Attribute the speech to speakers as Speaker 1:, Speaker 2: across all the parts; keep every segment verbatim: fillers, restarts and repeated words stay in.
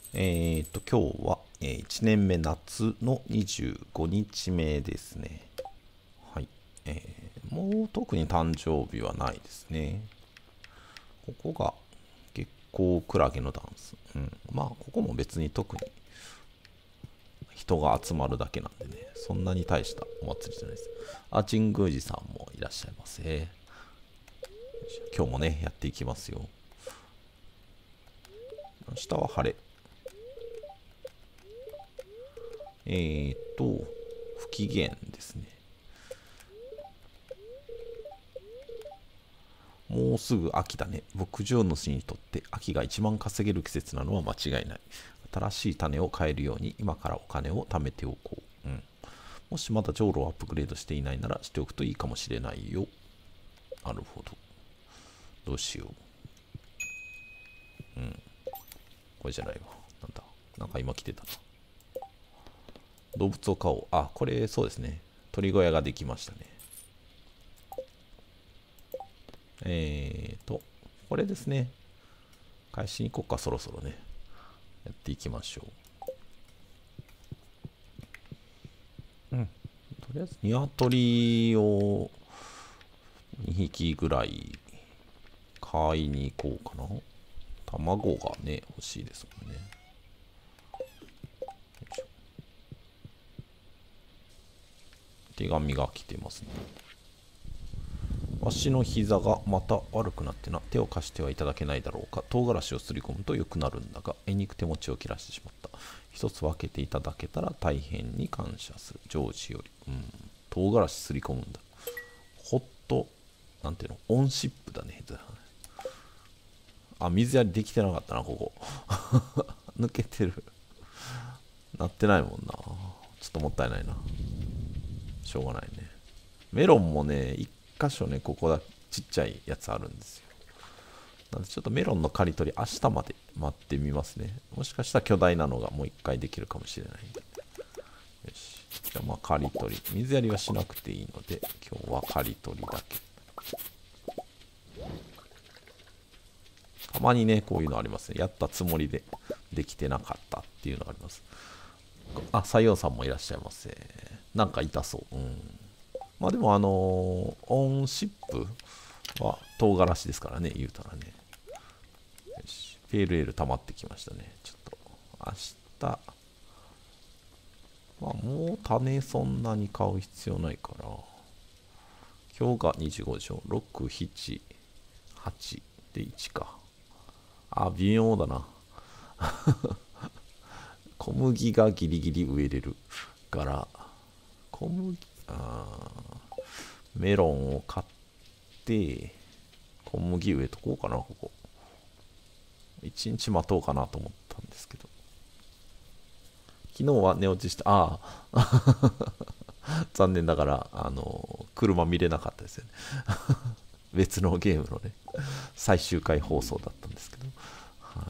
Speaker 1: えっと、今日は、えーいちねんめ夏のにじゅうごにちめですね。はい。えーもう特に誕生日はないですね。ここが月光クラゲのダンス。うん。まあ、ここも別に特に人が集まるだけなんでね、そんなに大したお祭りじゃないです。あ、神宮寺さんもいらっしゃいませ。今日もね、やっていきますよ。明日は晴れ。えーっと、不機嫌ですね。もうすぐ秋だね。牧場主にとって秋が一番稼げる季節なのは間違いない。新しい種を買えるように今からお金を貯めておこう。うん。もしまだジョウロをアップグレードしていないならしておくといいかもしれないよ。なるほど。どうしよう。うん。これじゃないわ。なんだ。なんか今来てたな。動物を飼おう。あ、これそうですね。鳥小屋ができましたね。えーと、これですね。返しに行こうか、そろそろね。やっていきましょう。うん。とりあえず、鶏をにひきぐらい買いに行こうかな。卵がね、欲しいですもんね。手紙が来てますね。わしの膝がまた悪くなってな。手を貸してはいただけないだろうか。唐辛子をすり込むと良くなるんだが、えにく手持ちを切らしてしまった。一つ分けていただけたら大変に感謝する。ジョージより。うん。唐辛子すり込むんだ。ホット、なんていうの、オンシップだね。あ、水やりできてなかったな、ここ。抜けてる。なってないもんな。ちょっともったいないな。しょうがないね。メロンもね、一箇所ね、ここだ、ちっちゃいやつあるんですよ。なんでちょっとメロンの刈り取り、明日まで待ってみますね。もしかしたら巨大なのがもう一回できるかもしれないんで。よし。じゃあまあ刈り取り。水やりはしなくていいので、今日は刈り取りだけ。たまにね、こういうのありますね。やったつもりでできてなかったっていうのがあります。あ、採用さんもいらっしゃいませ。なんか痛そう。うん。まあでもあのーオンシップは唐辛子ですからね、言うたらね。よし。ペールエール溜まってきましたね。ちょっと、明日、まあもう種そんなに買う必要ないから、今日がにじゅうごでしょ。ろく、なな、はちでいちか。あ、微妙だな。小麦がギリギリ植えれるから、小麦、あメロンを買って、小麦植えとこうかな、ここ。一日待とうかなと思ったんですけど。昨日は寝落ちして、ああ、残念ながら、あの、車見れなかったですよね。別のゲームのね、最終回放送だったんですけど。はい、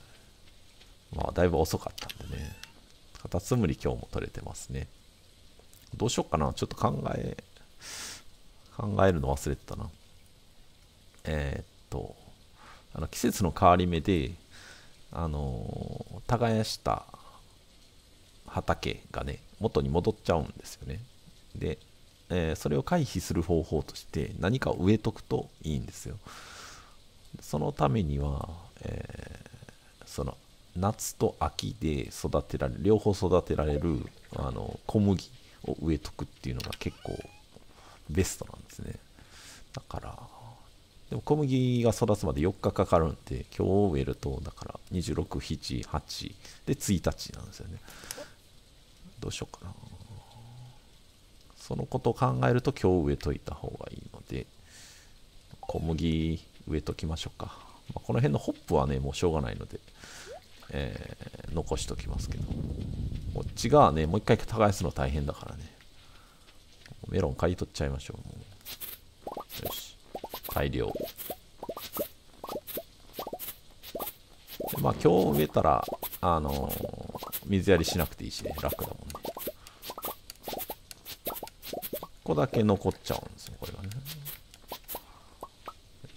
Speaker 1: まあ、だいぶ遅かったんでね。カタツムリ今日も取れてますね。どうしよっかな。ちょっと考え、考えるの忘れてたな。えーっと、あの季節の変わり目で、あのー耕した畑がね、元に戻っちゃうんですよね。で、えーそれを回避する方法として何かを植えとくといいんですよ。そのためには、えーその夏と秋で育てられる、両方育てられるあの小麦を植えとくっていうのが結構ベストなんですね。だから、でも小麦が育つまでよっかかかるんで、今日植えると、だからにじゅうろく、しち、はちでついたちなんですよね。どうしようかな。そのことを考えると今日植えといた方がいいので、小麦植えときましょうか。まあ、この辺のホップはね、もうしょうがないので、えー残しときますけど、こっち側ね、もう一回耕すの大変だからね。メロン買い取っちゃいましょう。よし。大量。まあ今日植えたら、あのー水やりしなくていいしね、楽だもんね。ここだけ残っちゃうんですよ、これがね。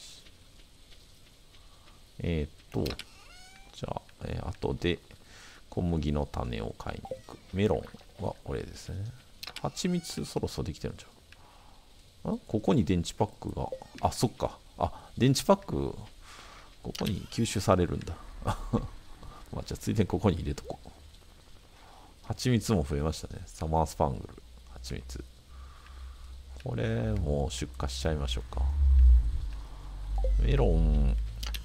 Speaker 1: えー、っと、じゃあ、えー、後で、 小麦の種を買いに行く。メロンはこれですね。蜂蜜そろそろできてるんじゃん。んここに電池パックが。あ、そっか。あ、電池パック、ここに吸収されるんだ。まあ、じゃあついでにここに入れとこう。蜂蜜も増えましたね。サマースパングル。蜂蜜。これもう出荷しちゃいましょうか。メロン、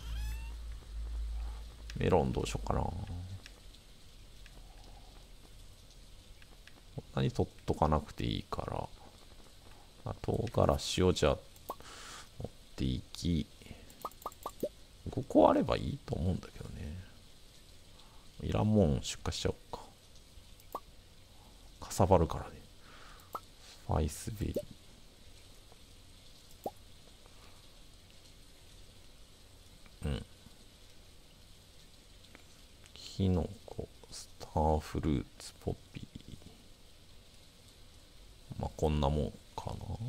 Speaker 1: メロンどうしようかな。こんなに取っとかなくていいから、唐辛子をじゃあ持っていき、ごこあればいいと思うんだけどね。いらんもん出荷しちゃおうか。かさばるからね。スパイスベリー。うん。キノコ、スターフルーツ、ポピー。まあこんなもんかな。こ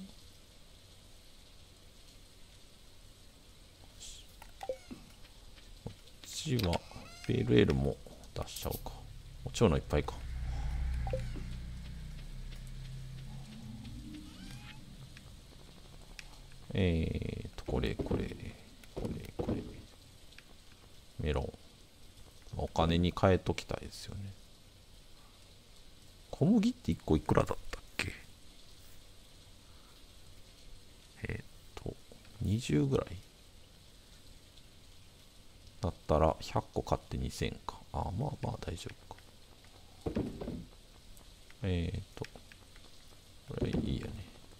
Speaker 1: っちはペールエールも出しちゃおうか。もちろんいっぱいか。えーと、これ、これ、これ、これ。メロン。お金に変えときたいですよね。小麦っていっこいくらだったっけ？えーっと、にじゅうぐらいだったらひゃっこ買ってにせんか。あ、まあまあ大丈夫か。えーっと、これいいよね。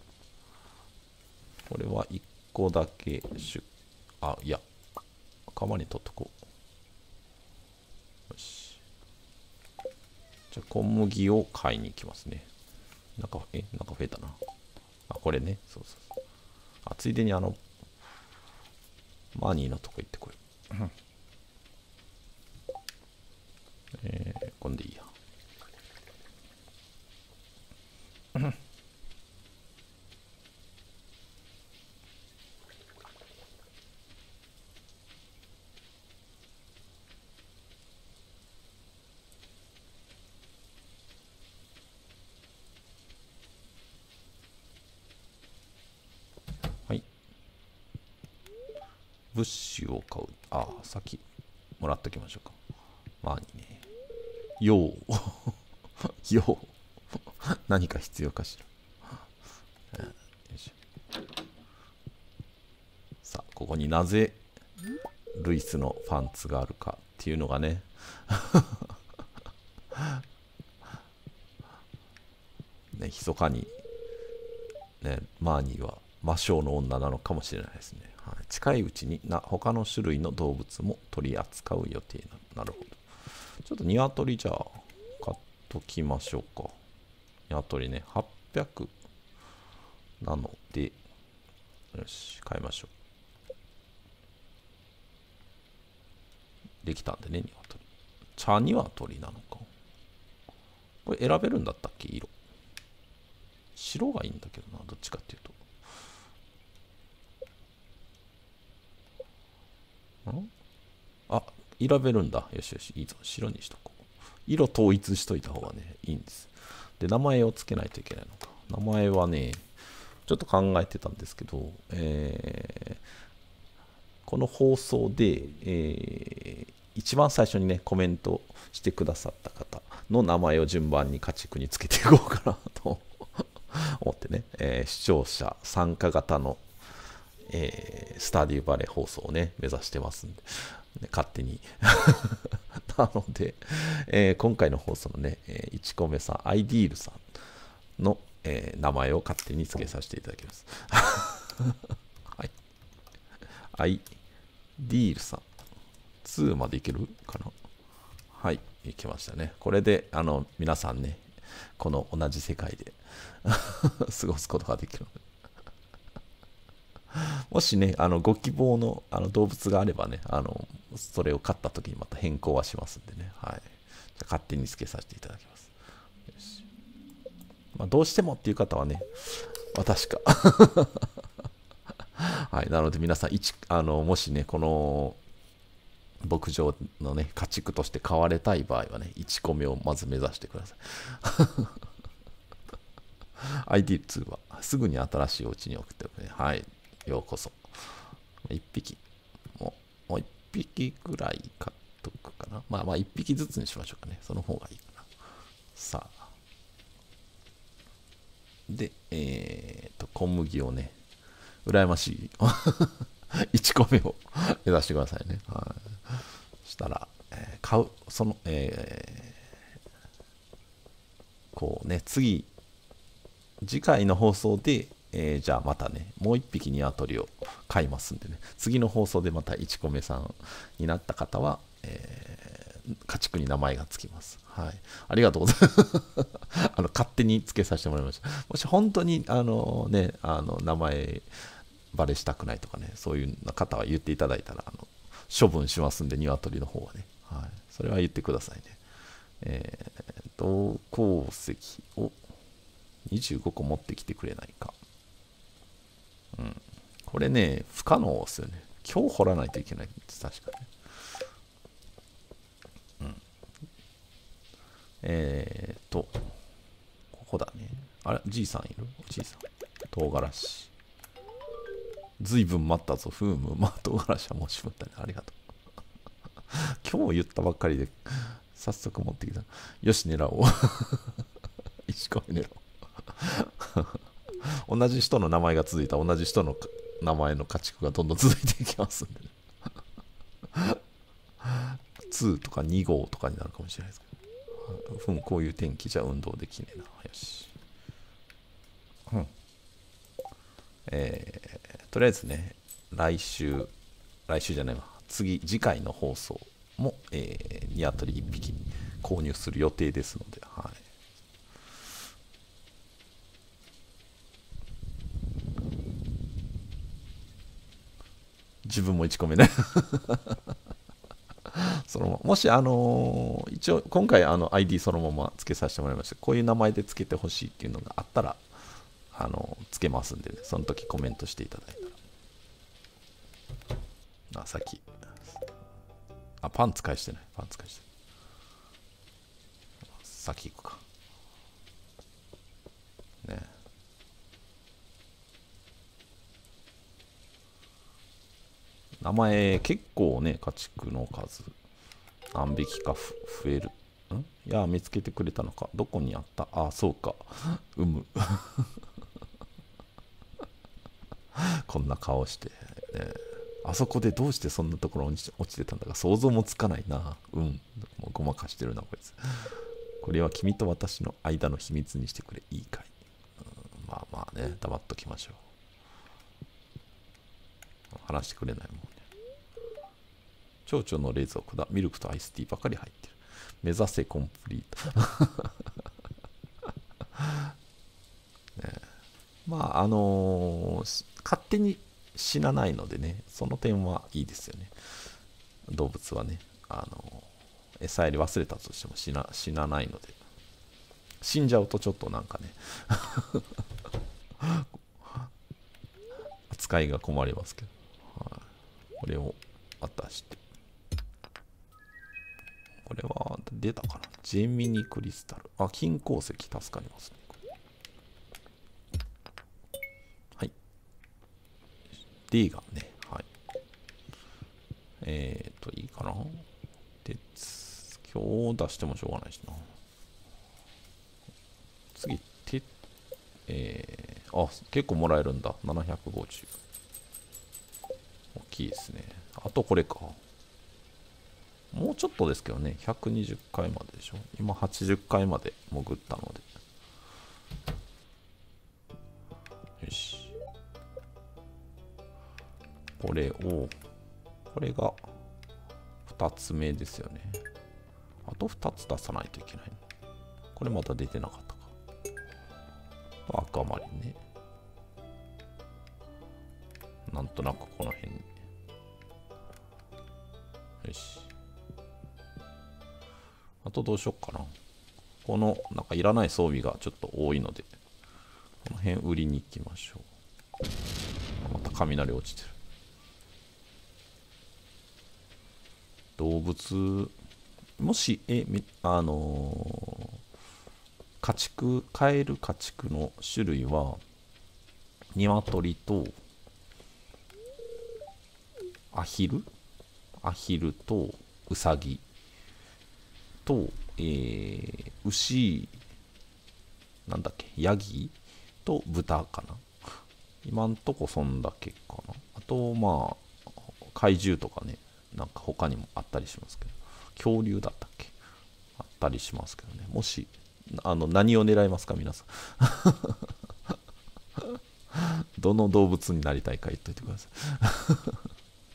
Speaker 1: これはいっこだけ出、あ、いや、釜に取っとこう。よし。じゃあ小麦を買いに行きますね。なんか、え、なんか増えたな。あ、これね。そうそうそう。あ、ついでにあの、マニーのとこ行ってこい。えー、こんでいいや。はい。物資を買う。あ、先、もらっときましょうか。マニーね。よう。よう。何か必要かしら。よいしょ。さあ、ここになぜルイスのパンツがあるかっていうのがね。ね、密かに、ね、マーニーは魔性の女なのかもしれないですね。はい、近いうちにな他の種類の動物も取り扱う予定な。なるほど。ちょっとニワトリじゃあ買っときましょうか。ニワトリね、はっぴゃくなので、よし、買いましょう。できたんでね、ニワトリ。茶ニワトリなのか。これ選べるんだったっけ、色。白がいいんだけどな、どっちかっていうと。んあ、選べるんだ。よしよし、いいぞ。白にしとこう。色統一しといた方がね、いいんです。で、名前を付けないといけないのか。名前はね、ちょっと考えてたんですけど、えー、この放送で、えー、一番最初にね、コメントしてくださった方の名前を順番に家畜につけていこうかなと思ってね、えー、視聴者参加型の、えー、スタディバレー放送をね、目指してますんで、ね、勝手に。なので、えー、今回の放送のね、えー、いちこめさん、アイディールさんの、えー、名前を勝手に付けさせていただきます。はい。アイディールさん、にまでいけるかな。はい、いけましたね。これで、あの、皆さんね、この同じ世界で過ごすことができるので。もしね、あのご希望のあの動物があればね、あのそれを飼った時にまた変更はしますんでね、はい、じゃ勝手につけさせていただきます。よし、まあ、どうしてもっていう方はね、私か。はい、なので皆さん、一あのもしね、この牧場のね、家畜として飼われたい場合はね、いちこめをまず目指してください。アイディーツー はすぐに新しいお家に送っておくね。はい、ようこそ。いっぴき、もう、もういっぴきぐらい買っとくかな。まあまあいっぴきずつにしましょうかね。その方がいいかな。さあ。で、えーと、小麦をね、羨ましい。いちこめを目指してくださいね。はい、そしたら、えー買う、その、えーこうね、次、次回の放送で、えーじゃあまたね、もういっぴきニワトリを飼いますんでね、次の放送でまたいちこめさんになった方は、えー家畜に名前がつきます。はい。ありがとうございます。あの勝手につけさせてもらいました。もし本当に、あのね、あの名前バレしたくないとかね、そういう方は言っていただいたら、あの処分しますんで、ニワトリの方はね。はい。それは言ってくださいね。えー、同鉱石をにじゅうごこ持ってきてくれないか。うん。これね、不可能ですよね。今日掘らないといけないんです、確かね。うん。えーっと、ここだね。あれ、じいさんいる？おじいさん。唐辛子。ずいぶん待ったぞ、ふうむ。まあ、唐辛子はもうしまったね。ありがとう。今日言ったばっかりで、早速持ってきた。よし、狙おう。いちこめ狙おう。同じ人の名前が続いた同じ人の名前の家畜がどんどん続いていきますんで、ね。にとかに号とかになるかもしれないですけど。ふん、こういう天気じゃ運動できねえな。よし。うん。えー、とりあえずね、来週、来週じゃないわ。次、次回の放送も、えー、ニワトリいっぴき購入する予定ですので、はい。自分もいちこめね。そのもし、あのー一応、今回あの アイディー そのまま付けさせてもらいました。こういう名前で付けてほしいっていうのがあったら、あのー、付けますんでね、その時コメントしていただいたら。あ、さっき。あ、パンツ返してない。パンツ返してない。先行くか。ね。名前、結構ね、家畜の数。何匹かふ増える。んいや、見つけてくれたのか。どこにあった？あ、そうか。うむ。こんな顔して、ね。あそこでどうしてそんなところに落ちてたんだか想像もつかないな。うん。もうごまかしてるな、こいつ。これは君と私の間の秘密にしてくれ。いいかい。うん、まあまあね、黙っときましょう。話してくれないもんね。蝶々の冷蔵庫だ。ミルクとアイスティーばかり入ってる。目指せコンプリート。ね、まあ、あのー、勝手に死なないのでね、その点はいいですよね。動物はね、あのー、餌やり忘れたとしても死な、死なないので。死んじゃうとちょっとなんかね、扱いが困りますけど。はい、これを渡して。これは出たかな、ジェミニクリスタル。あ、金鉱石助かりますね。はい。D がね、はい。えーと、いいかな。鉄、今日出してもしょうがないしな。次、鉄、えー、あ、結構もらえるんだ。ななひゃくごじゅう。大きいですね。あとこれか。もうちょっとですけどね、ひゃくにじゅっかいまででしょ。今はちじゅっかいまで潜ったので。よし。これを、これがふたつめですよね。あとふたつ出さないといけない。これまだ出てなかったか。赤マリンね。なんとなくこの辺に。よし。あとどうしよっかな。この、なんかいらない装備がちょっと多いので、この辺売りに行きましょう。また雷落ちてる。 動物、もし、え、みあのー家畜、飼える家畜の種類は、鶏とアヒルアヒルとウサギと、えー牛、なんだっけ、ヤギと豚かな。今んとこそんだけかな。あと、まあ、怪獣とかね、なんか他にもあったりしますけど、恐竜だったっけ、あったりしますけどね。もし、あの、何を狙いますか、皆さん。どの動物になりたいか言っといてください。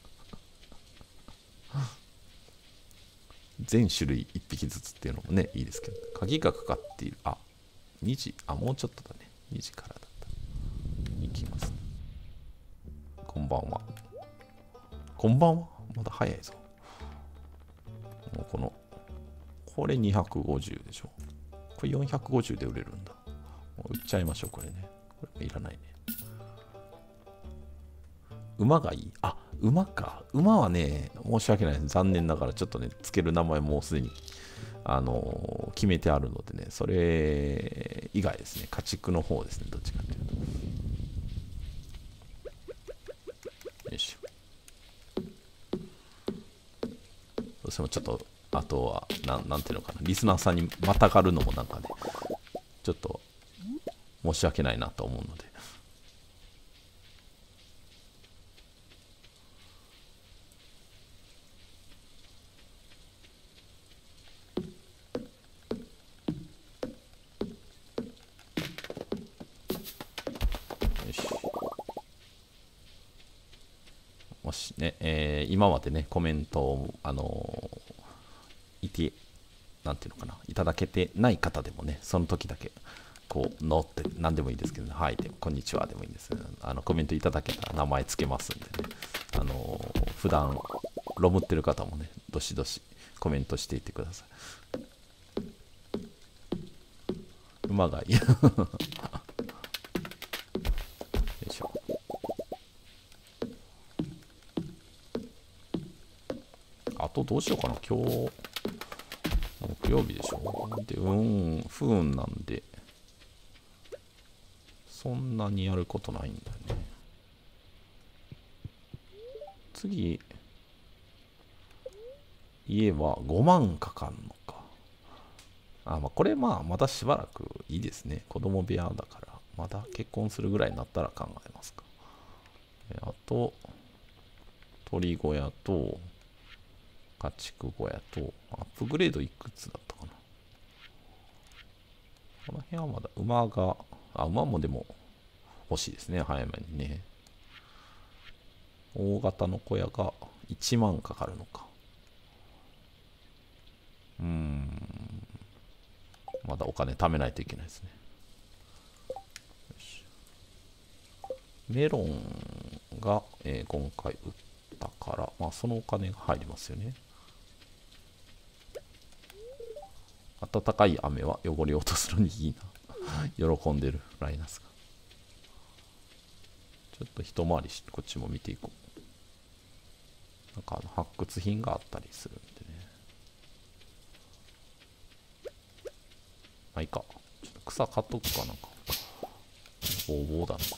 Speaker 1: 全種類いっぴきずつっていうのもね、いいですけど、鍵がかかっている。あ、にじ、あ、もうちょっとだね。にじからだった。いきます。こんばんは。こんばんは。まだ早いぞ。もうこの、これにひゃくごじゅうでしょ。これよんひゃくごじゅうで売れるんだ。もう売っちゃいましょう、これね。これいらないね。馬がいい。あ、馬か。馬はね、申し訳ないです。残念ながらちょっとね、つける名前もうすでに、あのー決めてあるのでね、それ以外ですね、家畜の方ですね、どっちかというと。よいしょ。どうしてもちょっと、あとは、なん、なんていうのかな、リスナーさんにまたがるのもなんかね、ちょっと申し訳ないなと思うので。よし。もしね、えー今までね、コメントを、あのーいて、なんていうのかな、いただけてない方でもね、その時だけ、こう、のって、何でもいいですけど、ね、はい、でも、こんにちはでもいいんです。あの、コメントいただけたら名前つけますんでね、あのー普段ロムってる方もね、どしどしコメントしていってください。馬がいい。よいしょ。あとどうしようかな、今日、木曜日でしょ。で、うん、不運なんで、そんなにやることないんだよね。次、家はごまんかかんのか。あ、まあ、これまあ、またしばらくいいですね。子供部屋だから、まだ結婚するぐらいになったら考えますか。あと、鳥小屋と、家畜小屋と、アップグレードいくつだったかな。この辺はまだ馬が、あ、馬もでも欲しいですね、早めにね。大型の小屋がいちまんかかるのか。うーん。まだお金貯めないといけないですね。メロンが、えー今回売ったから、まあそのお金が入りますよね。暖かい雨は汚れを落とすのにいいな。喜んでるライナスが。ちょっと一回りしこっちも見ていこう。なんかあの発掘品があったりするんでね。まあいいか。ちょっと草買っとくかなんか。ボーボーだな。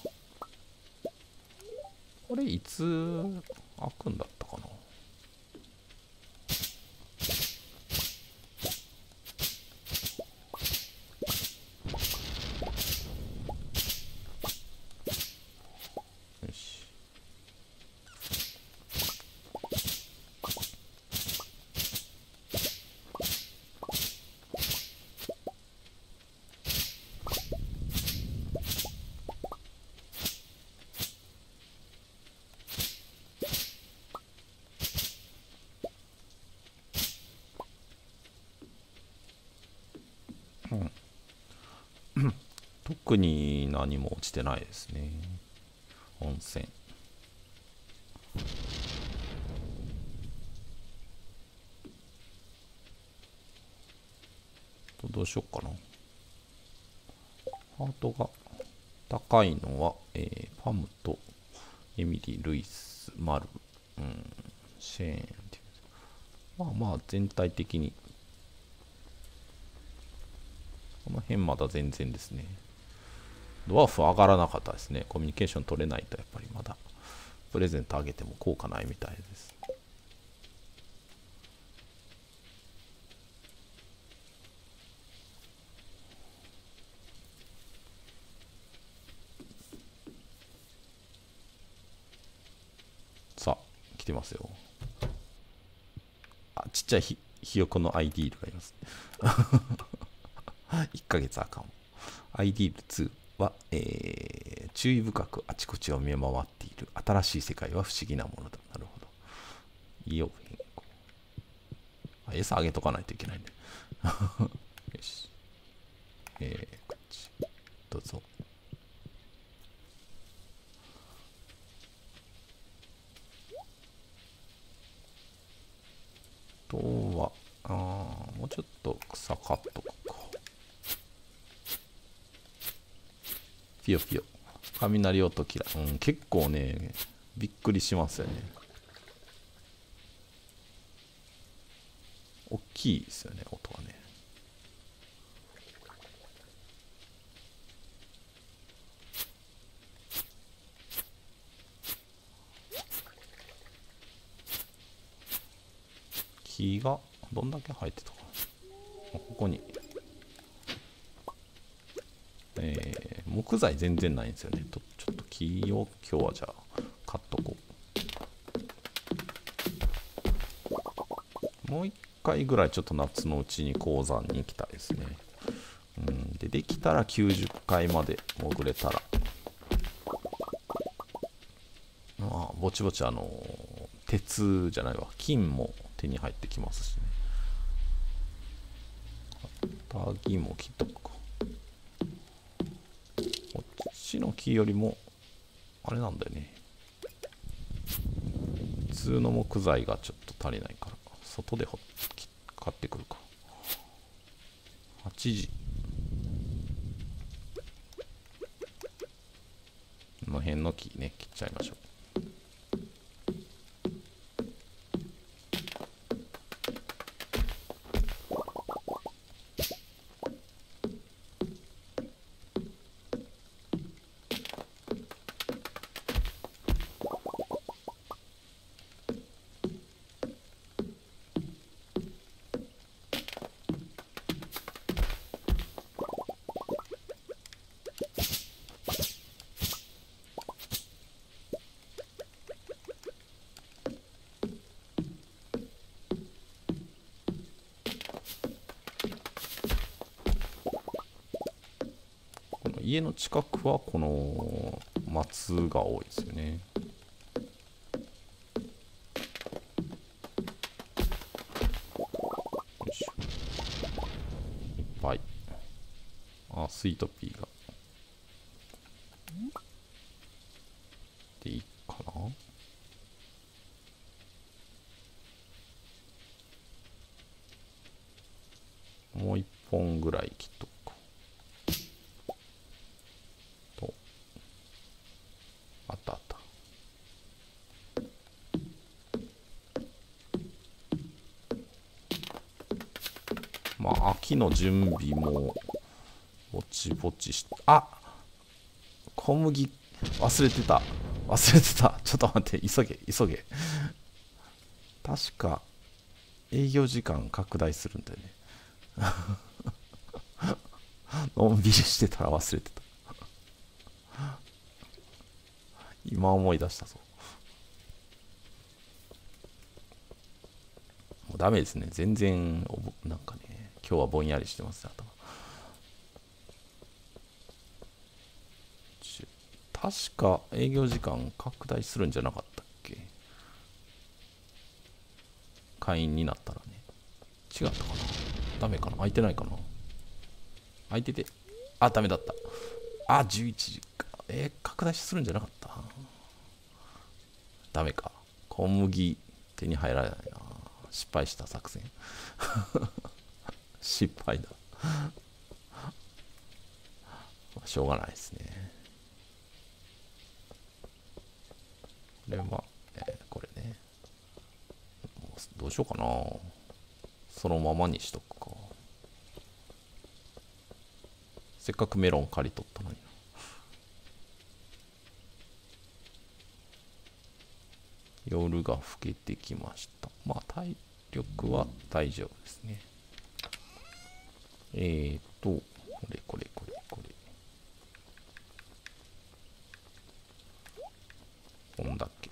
Speaker 1: これいつ開くんだったかな。よし。特に何も落ちてないですね。温泉。どうしようかな。ハートが高いのは、えー、パムとエミリー・ルイス・マル、うん、シェーンっていう。 まあまあ全体的にこの辺まだ全然ですね。ドワーフ上がらなかったですね。コミュニケーション取れないとやっぱりまだプレゼントあげても効果ないみたいです。さあ来てますよ。あ、ちっちゃいひひよこのアイディールがいます、ね、いっかげつあかん。アイディールツーは、えー、注意深くあちこちを見回っている。新しい世界は不思議なものだ。なるほど。いいよ。餌あげとかないといけないね。よし。えー、こっち。どうぞ。あとは、あーもうちょっと草刈っとくか。ピヨピヨ。雷音キラ。うん、結構ね、びっくりしますよね。大きいですよね、音はね。木がどんだけ生えてたかな。ここに、えー、木材全然ないんですよね。とちょっと木を今日はじゃあ買っとこう。もう一回ぐらいちょっと夏のうちに鉱山に行きたいですね。うん、でできたらきゅうじゅっかいまで潜れたら、まあ、ぼちぼちあの鉄じゃないわ、金も手に入ってきますしね。タギも切っとくか。こっちの木よりもあれなんだよね、普通の木材がちょっと足りないから外で買ってくるか。はちじこの辺の木ね切っちゃいましょう。家の近くはこの松が多いですよね。よいしょ。いっぱい。あ、スイートピーが。でいいかな。もう一本ぐらい切っとくか。と。あったあった。まあ、秋の準備もぼちぼちして、あ、小麦忘れてた。忘れてた。ちょっと待って、急げ、急げ。確か営業時間拡大するんだよね。のんびりしてたら忘れてた。今思い出したぞ。もうダメですね。全然おぼ、なんかね、今日はぼんやりしてますね、頭。ち確か営業時間拡大するんじゃなかったっけ。会員になったらね。違ったかな。ダメかな。空いてないかな。空いてて。あ、ダメだった。あ、じゅういちじか。えー、拡大するんじゃなかった。ダメか。小麦手に入らないな。失敗した作戦。失敗だ。しょうがないですね。これは、えー、これね。もうどうしようかな。そのままにしとくか。せっかくメロン借り取ったのに。夜が更けてきました。まあ体力は大丈夫ですね。えーと、これこれこれこれ。こんだけ。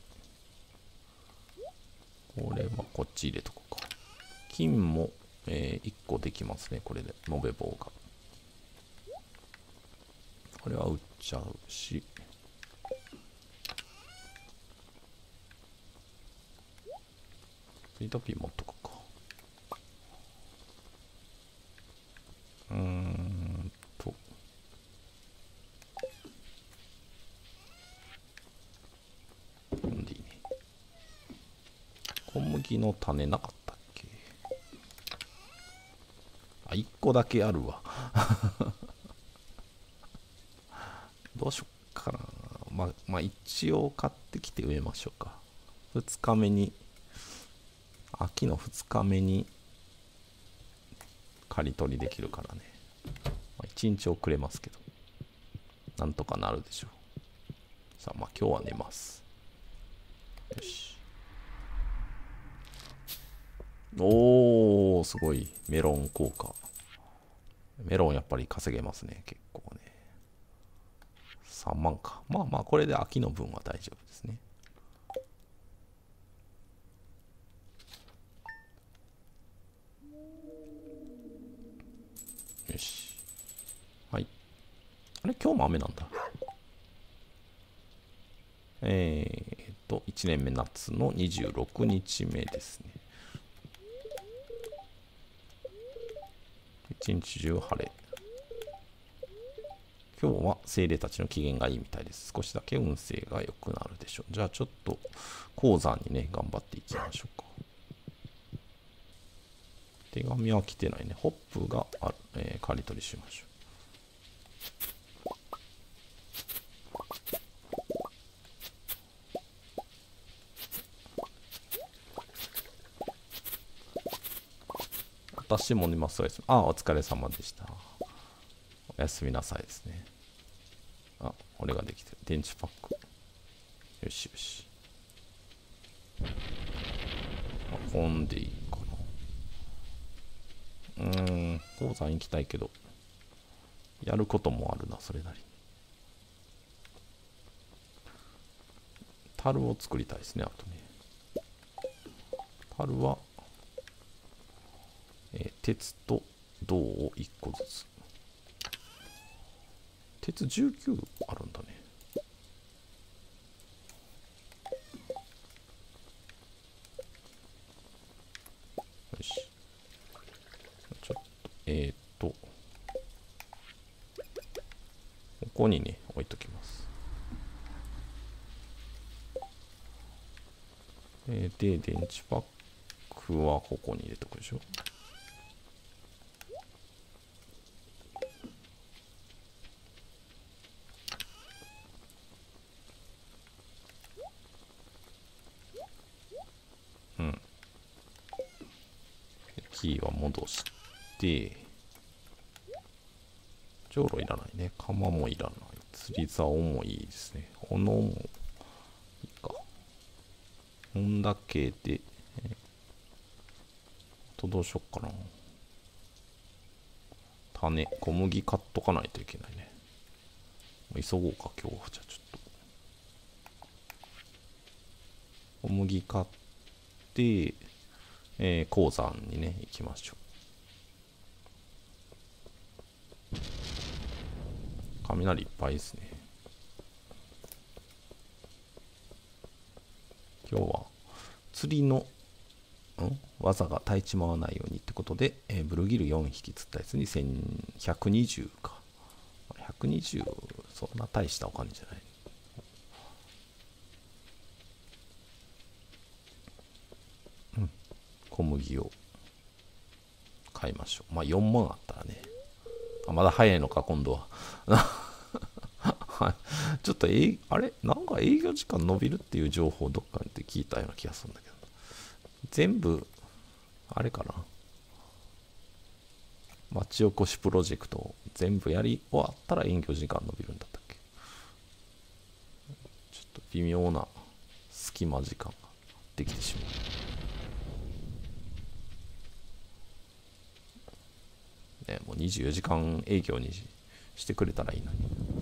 Speaker 1: これはこっち入れとこうか。金も、えー、いっこできますね。これで、延べ棒が。これは売っちゃうし。スイートピー持っとくか。うーんと。こんでいいね。小麦の種なかったっけ？あ、いっこだけあるわ。どうしよっかな。まあ、まあ、一応買ってきて植えましょうか。ふつかめに、秋のふつかめに刈り取りできるからね。まあ、いちにち遅れますけど、なんとかなるでしょう。さあ、まあ今日は寝ます。よし。おー、すごい。メロン効果。メロンやっぱり稼げますね、結構ね。さんまんか。まあまあ、これで秋の分は大丈夫ですね。よし。はい。あれ、今日も雨なんだ。えーっと、いちねんめ夏のにじゅうろくにちめですね。一日中晴れ。今日は精霊たちの機嫌がいいみたいです。少しだけ運勢が良くなるでしょう。じゃあちょっと鉱山にね、頑張っていきましょうか。手紙は来てないね。ホップがある、えー、刈り取りしましょう。私も寝ます。そうです。あ、お疲れ様でした。おやすみなさいですね。あ、俺ができてる。電池パック。よしよし。運んでいいかな。うーん、鉱山行きたいけど、やることもあるな、それなりに。樽を作りたいですね、あとね。樽は、えー、鉄と銅をいっこずつ。鉄じゅうきゅうあるんだね。よし。ちょっと、えーっと、ここにね、置いときます。えー、で、電池パックはここに入れとくでしょ。うん。キーは戻して、じょうろいらないね。釜もいらない。釣り竿もいいですね。斧もいいか。こんだけで、えー、とどうしよっかな。種、小麦買っとかないといけないね。急ごうか、今日は。じゃあちょっと。小麦買って、えー、鉱山にね、行きましょう。雷いっぱいですね。今日は釣りの、ん技が耐えちまわないようにってことで、えー、ブルーギルよんひき釣ったやつにせんひゃくにじゅうか。ひゃくにじゅう、そんな大したお金じゃない。うん。小麦を買いましょう。まあよんまんあったらね。あ、まだ早いのか、今度は。ちょっとえ、あれなんか営業時間伸びるっていう情報どっかで聞いたような気がするんだけど。全部あれかな。町おこしプロジェクトを全部やり終わったら営業時間伸びるんだったっけ。ちょっと微妙な隙間時間ができてしまう。ね、もうにじゅうよじかん営業にしてくれたらいいのに。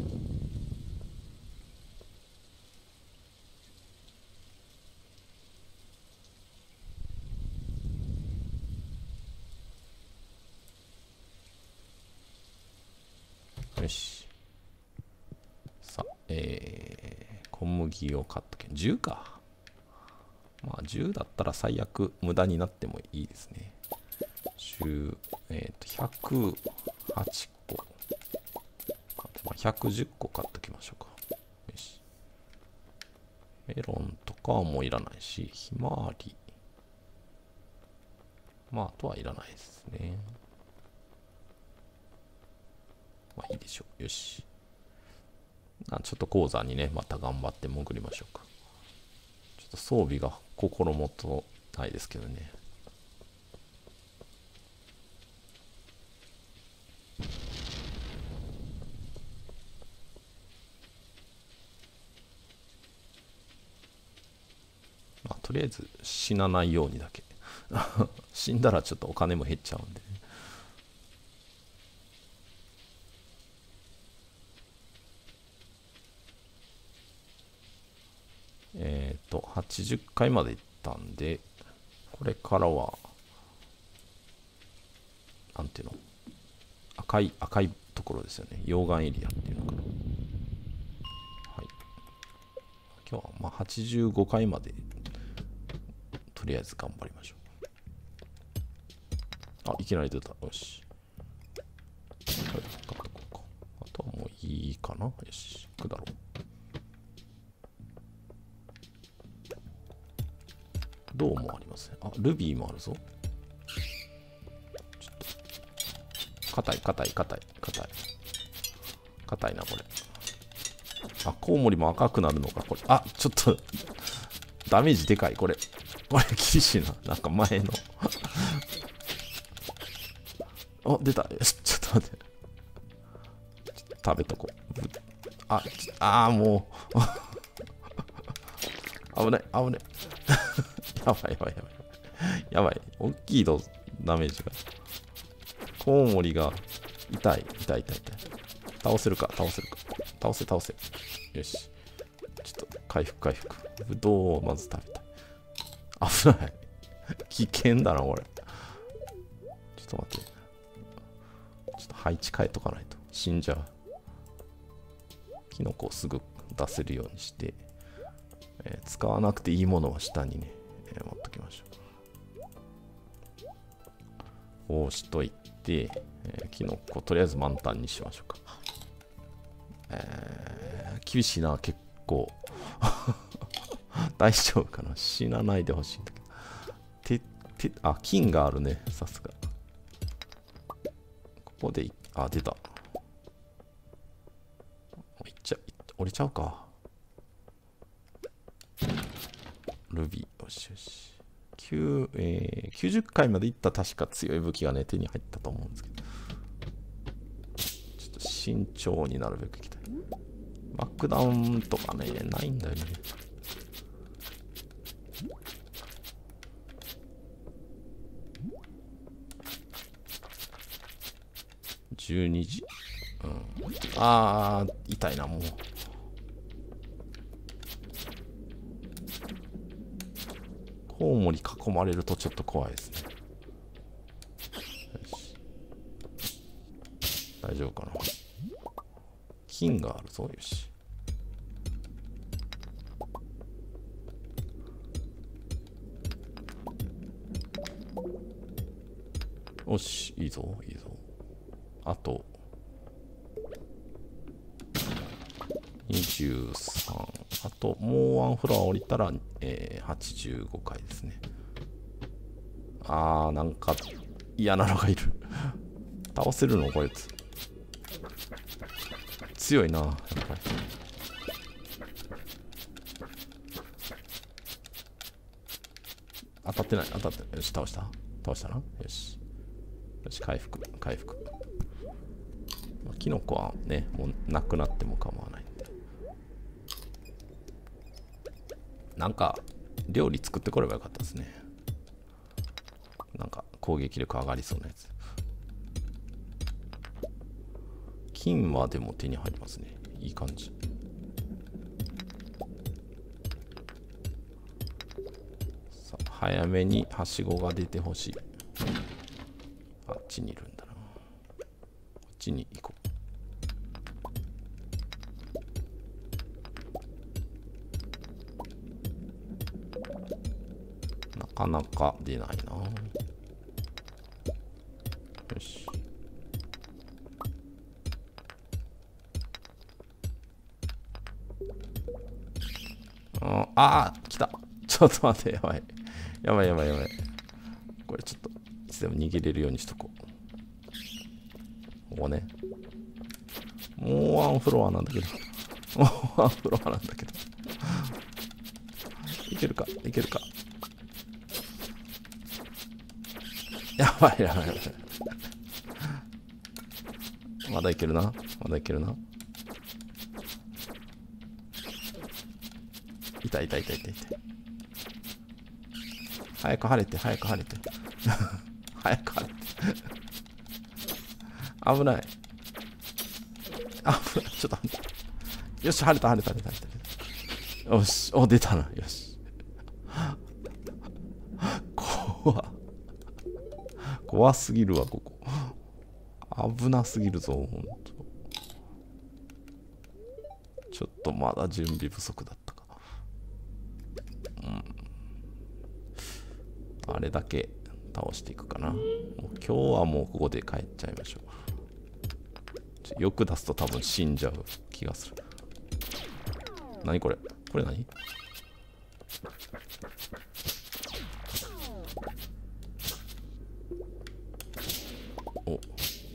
Speaker 1: よし。さあ、えー、小麦を買っとけ。じゅうか。まあじゅうだったら最悪無駄になってもいいですね。じゅう、えっと、ひゃくはちこ。まあ、ひゃくじゅっこ買っときましょうか。よし。メロンとかはもういらないし、ひまわり。まあ、あとはいらないですね。まあいいでしょう。よし。あ、ちょっと鉱山にね、また頑張って潜りましょうか。ちょっと装備が心もとないですけどね。まあ、とりあえず死なないようにだけ。死んだらちょっとお金も減っちゃうんで、ね。えっと、はちじゅっかいまで行ったんで、これからは、なんていうの、赤い、赤いところですよね。溶岩エリアっていうのかな。はい。今日はまあはちじゅうごかいまで、とりあえず頑張りましょう。あ、いきなり出た。よし。はい、買っとこうか。あとはもういいかな。よし、行くだろう。銅もありますね。あ、ルビーもあるぞ。ちょっと。硬い、硬い、硬い、硬い。硬いな、これ。あ、コウモリも赤くなるのか、これ。あ、ちょっと、ダメージでかい、これ。これ、厳しいな。なんか前の。あ、出た。よし、ちょっと待って。食べとこう。あ、あー、もう。危ない、危ない。やばい、やばい、やばい。やばい。大きいとダメージが。コウモリが痛い、痛い、痛い、痛い。倒せるか、倒せるか。倒せ、倒せ。よし。ちょっと回復、回復。ぶどうをまず食べたい。危ない。危険だな、これ。ちょっと待って。ちょっと配置変えとかないと。死んじゃう。キノコをすぐ出せるようにして、えー、使わなくていいものは下にね、えー、持っときましょう。こうしといて、えー、キノコとりあえず満タンにしましょうか。えー、厳しいな、結構。大丈夫かな、死なないでほしいんだけど。て、て、あ、金があるね、さすが。ここでい、あ、出た。いっちゃ、降りちゃうか。ルビー、よしよし。きゅう、えー、きゅうじゅっかいまでいった確か強い武器がね、手に入ったと思うんですけど。ちょっと慎重になるべくいきたい。爆弾とかね、ないんだよね。じゅうにじ。うん。あー、痛いな、もう。コウモリ囲まれるとちょっと怖いですね。よし。大丈夫かな。金があるぞ、よし。よし、いいぞ、いいぞ。あと、にじゅうさん。あと、もうワンフロア降りたら、えー、はちじゅうごかいですね。あー、なんか、嫌なのがいる。倒せるのこいつ。強いな、やっぱり。当たってない、当たってない。よし、倒した。 倒したな。よし。よし、回復、回復。キノコはね、もうなくなっても構わないんで。なんか、料理作ってこればよかったですね。なんか、攻撃力上がりそうなやつ。金はでも手に入りますね。いい感じ。さあ、早めにはしごが出てほしい。あっちにいるんだな。こっちに行こう。なかなか出ないな。よし。ああー、来た。ちょっと待って、やばい。やばいやばいやばい。これちょっと、いつでも逃げれるようにしとこう。ここね。もうワンフロアなんだけど。もうワンフロアなんだけど。いけるかいけるか。やばいやばいやばい。まだいけるな。まだいけるな。痛い痛い痛い痛い痛い。早く晴れて、早く晴れて。早く晴れて。危ない。危ない。ちょっと待って。よし、晴れた、晴れた、晴れた、晴れた。よし、お、出たな。よし。怖怖すぎるわ、ここ。危なすぎるぞ、ほんと。ちょっとまだ準備不足だったか。うん。あれだけ倒していくかな。もう今日はもうここで帰っちゃいましょう。よく出すと多分死んじゃう気がする。何これこれ何？お。よ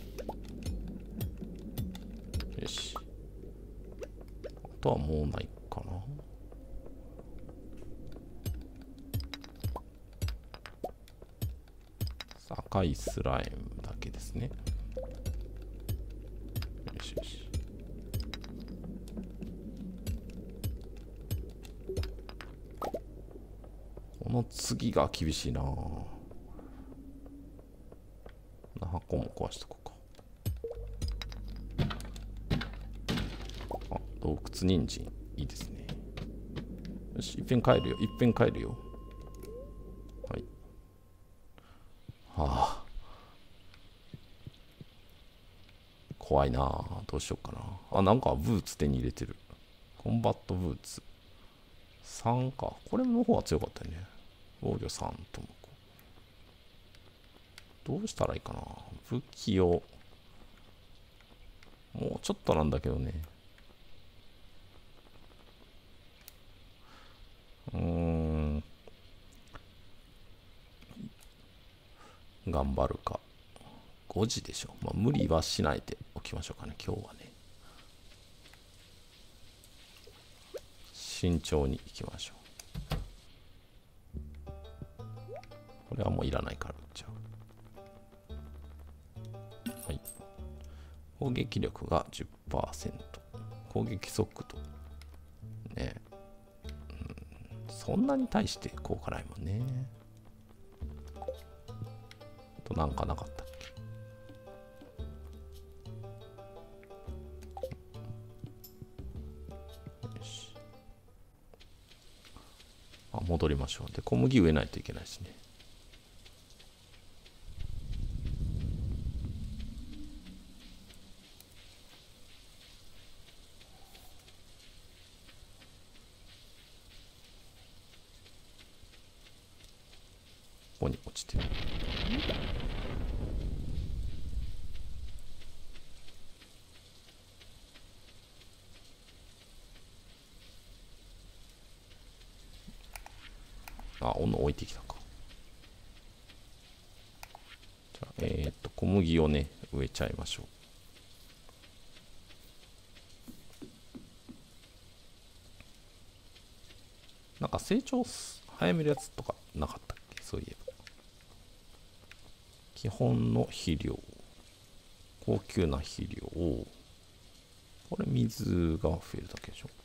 Speaker 1: し。あとはもうないかな。赤いスライムだけですね。よしよし。この次が厳しいな。箱も壊しとこうか。あ、洞窟人参いいですね。よし、いっぺん帰るよ。いっぺん帰るよ。はい。はあ。怖いなあ。どうしようかな。あ、なんかブーツ手に入れてる。コンバットブーツ。さんか。これの方が強かったよね。防御さんとも。どうしたらいいかな。武器を。もうちょっとなんだけどね。うーん。頑張るか。ごじでしょ。まあ、無理はしないでおきましょうかね、今日はね。慎重にいきましょう。これはもういらないから打っちゃう。はい。攻撃力が じゅっパーセント。攻撃速度。ね、うん。そんなに対して効果ないもんね。と、なんかなかったっけ。戻りましょう。で、小麦植えないといけないしね。ここに落ちてる。あ、斧置いてきたか。じゃあ、えー、っと、小麦をね、植えちゃいましょう。なんか成長早めるやつとかなかったっけ、そういえば。 基本の肥料、高級な肥料を、これ水が増えるだけでしょ。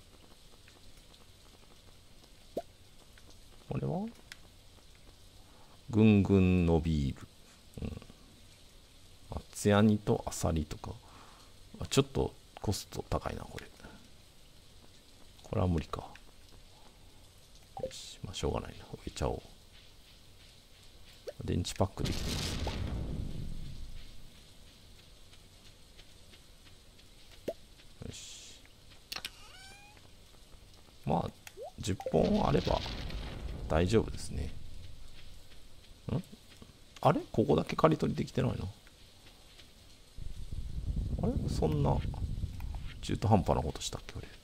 Speaker 1: これはぐんぐん伸びる。うん。あ、ツヤニとアサリとか。あ、ちょっとコスト高いな、これ。これは無理か。よし、まあしょうがないな。植えちゃおう。電池パックできてます。よし。まあ、じゅっぽんあれば大丈夫ですね。んあれここだけ刈り取りできてないの？あれそんな中途半端なことしたっけ俺。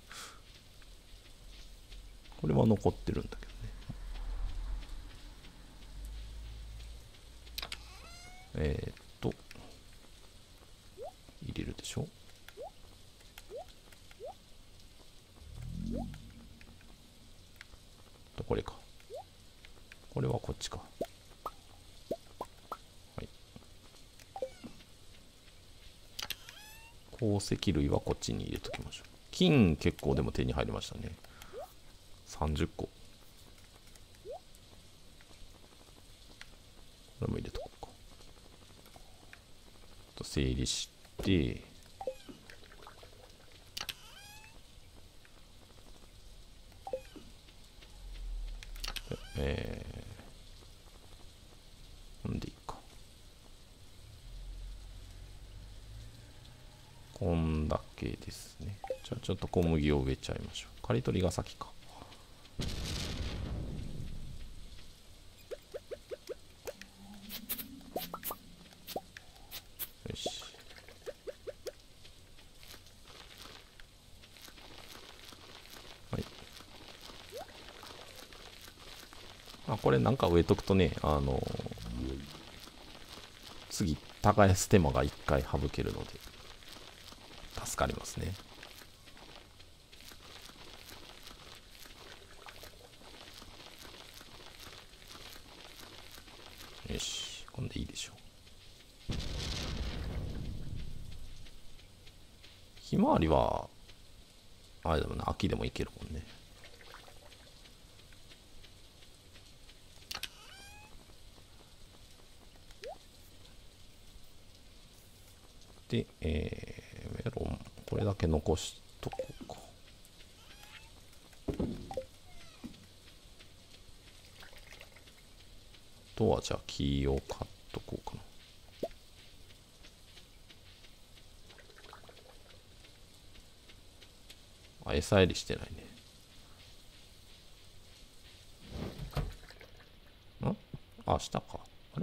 Speaker 1: これは残ってるんだけどね。えー、っと、入れるでしょ。と、これか。これはこっちか。はい。鉱石類はこっちに入れときましょう。金結構でも手に入りましたね。さんじゅっこ。これも入れとこうか。と整理して、えー、なんでいいか。こんだけですね。じゃあちょっと小麦を植えちゃいましょう。刈り取りが先か。よし。はい。あ、これなんか植えとくとね、あのー、次、耕す手間がいっかい省けるので、助かりますね。よし、こんでいいでしょう。ひまわりは、あれだもんね、秋でもいけるもんね。で、えー、メロン、これだけ残しとこうか。あとはじゃあ木を買っとこうかな。あ、餌やりしてないね。んあ、下か。あれ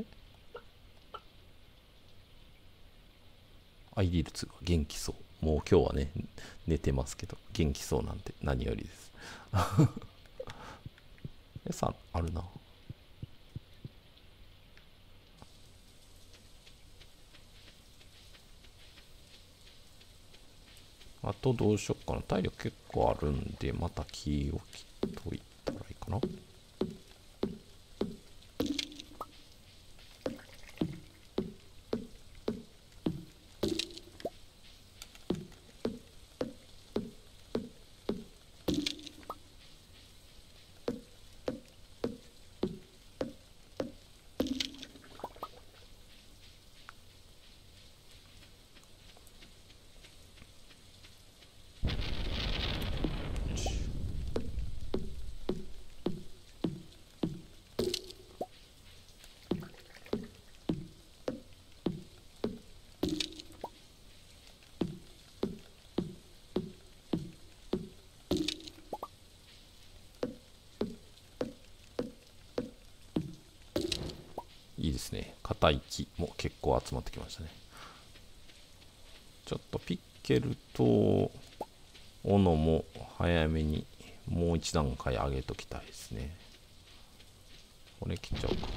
Speaker 1: アイリルツが元気そう。もう今日はね、寝てますけど、元気そうなんて何よりです。餌あるな。あとどうしよっかな。体力結構あるんで、また木を切っといたらいいかな。いいですね。硬い木も結構集まってきましたね。ちょっとピッケルと斧も早めにもう一段階上げときたいですね。これ切っちゃおうか。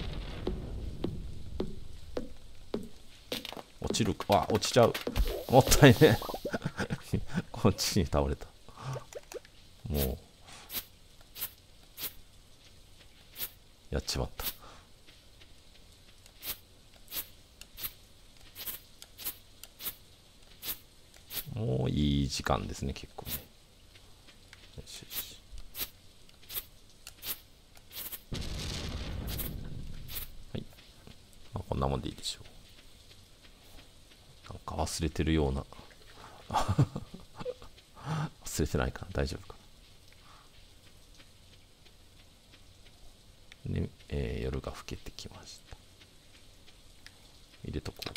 Speaker 1: 落ちるか。あ、落ちちゃう。もったいね。こっちに倒れた。もう、やっちまった。 もういい時間ですね、結構ね。よしよし。はい。まあ、こんなもんでいいでしょう。なんか忘れてるような。忘れてないかな、大丈夫かな。ね、えー、夜が更けてきました。入れとこう。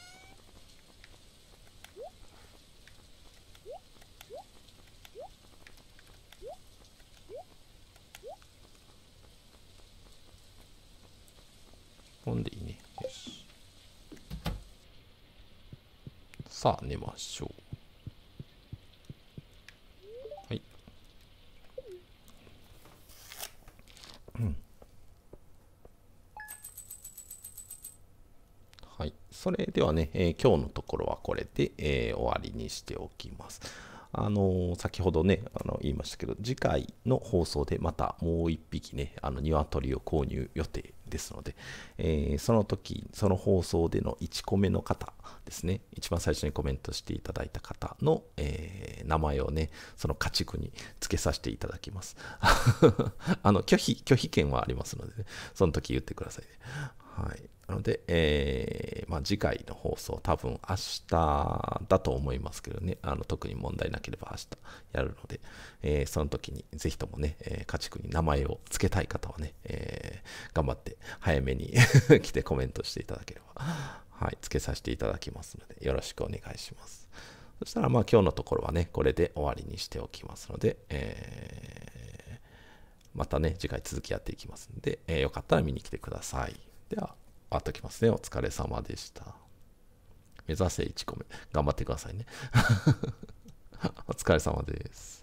Speaker 1: ほんでいいね。よし。さあ、寝ましょう。はい。うん。はい。それではね、えー今日のところはこれで、えー終わりにしておきます。あのー先ほどね、あの言いましたけど、次回の放送でまたもう一匹ね、あの鶏を購入予定ですので、えーその時、その放送でのいちこめの方ですね、一番最初にコメントしていただいた方の、えー名前をね、その家畜に付けさせていただきます。あの拒否、拒否権はありますのでね、その時言ってくださいね。はい。なので、えーまあ、次回の放送、多分明日だと思いますけどね、あの特に問題なければ明日やるので、えーその時にぜひともね、えー家畜に名前を付けたい方はね、えー頑張って早めに来てコメントしていただければ、はい、付けさせていただきますので、よろしくお願いします。そしたら、まあ今日のところはね、これで終わりにしておきますので、えーまたね、次回続きやっていきますので、えーよかったら見に来てください。では、終わっときますね。お疲れ様でした。目指せいちこめ。頑張ってくださいね。お疲れ様です。